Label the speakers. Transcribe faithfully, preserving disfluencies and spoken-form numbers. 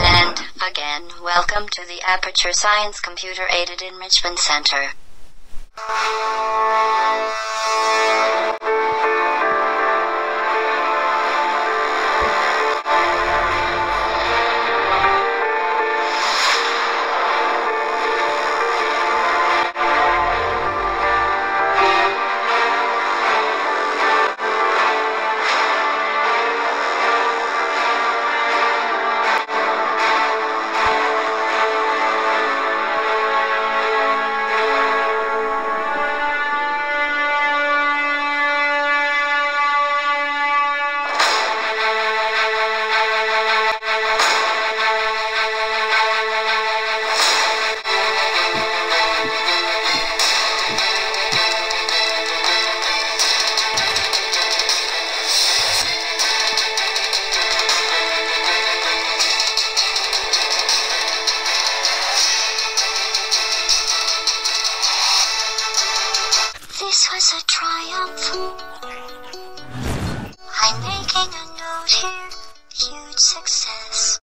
Speaker 1: And, again, welcome to the Aperture Science Computer Aided Enrichment Center.
Speaker 2: This was a triumph. I'm making a note here. Huge success.